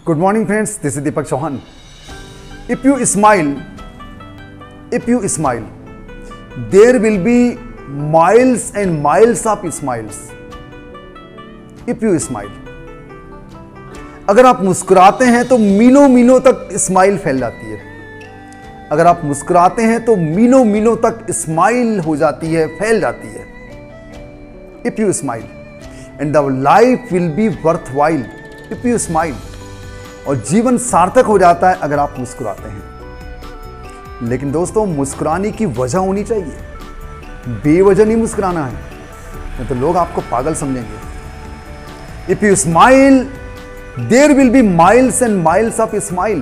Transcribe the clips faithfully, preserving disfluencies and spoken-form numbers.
Good morning friends, this is Deepak Chauhan. If you smile, if you smile, there will be miles and miles of smiles. If you smile, अगर आप मुस्कुराते हैं तो मीलों मीलों तक स्माइल फैल जाती है. अगर आप मुस्कुराते हैं तो मीलों मीलों तक स्माइल हो जाती है, फैल जाती है. If you smile, and the life will be worthwhile. If you smile, और जीवन सार्थक हो जाता है अगर आप मुस्कुराते हैं. लेकिन दोस्तों, मुस्कुराने की वजह होनी चाहिए. बेवजह नहीं मुस्कुराना है, नहीं तो लोग आपको पागल समझेंगे. If you smile, there will be miles and miles of smile.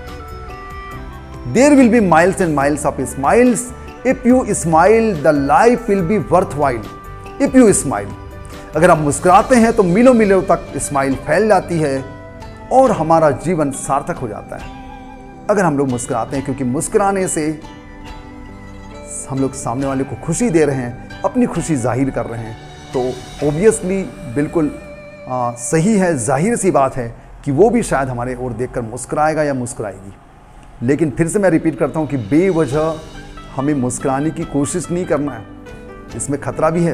There will be miles and miles of smiles. If you smile, the life will be worthwhile. If you smile, अगर आप मुस्कुराते हैं तो मीलों मीलों तक स्माइल फैल जाती है और हमारा जीवन सार्थक हो जाता है अगर हम लोग मुस्कुराते हैं, क्योंकि मुस्कुराने से हम लोग सामने वाले को खुशी दे रहे हैं, अपनी खुशी जाहिर कर रहे हैं. तो ऑब्वियसली बिल्कुल आ, सही है, जाहिर सी बात है कि वो भी शायद हमारे ओर देखकर मुस्कुराएगा या मुस्कुराएगी. लेकिन फिर से मैं रिपीट करता हूँ कि बेवजह हमें मुस्कुराने की कोशिश नहीं करना है, इसमें खतरा भी है.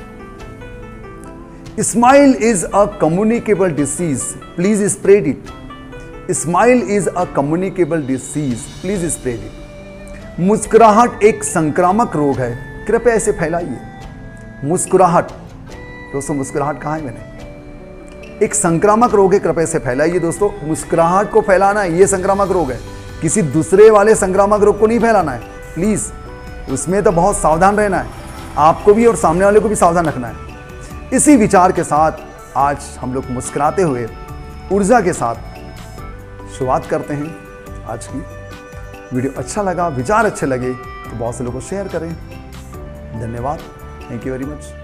Smile is a communicable disease. Please spread it. Smile is a communicable disease. Please spread it. मुस्कुराहट एक संक्रामक रोग है, कृपया इसे फैलाइए. मुस्कुराहट, दोस्तों मुस्कुराहट कहाँ है? मैंने एक संक्रामक रोग है, कृपया इसे फैलाइए. दोस्तों, मुस्कुराहट को फैलाना है, ये संक्रामक रोग है. किसी दूसरे वाले संक्रामक रोग को नहीं फैलाना है. प्लीज उसमें तो बहुत सावधान रहना है, आपको भी और सामने वाले को भी सावधान रखना है. इसी विचार के साथ आज हम लोग मुस्कुराते हुए ऊर्जा के साथ शुरुआत करते हैं आज की. वीडियो अच्छा लगा, विचार अच्छे लगे तो बहुत से लोगों को शेयर करें. धन्यवाद. Thank you very much.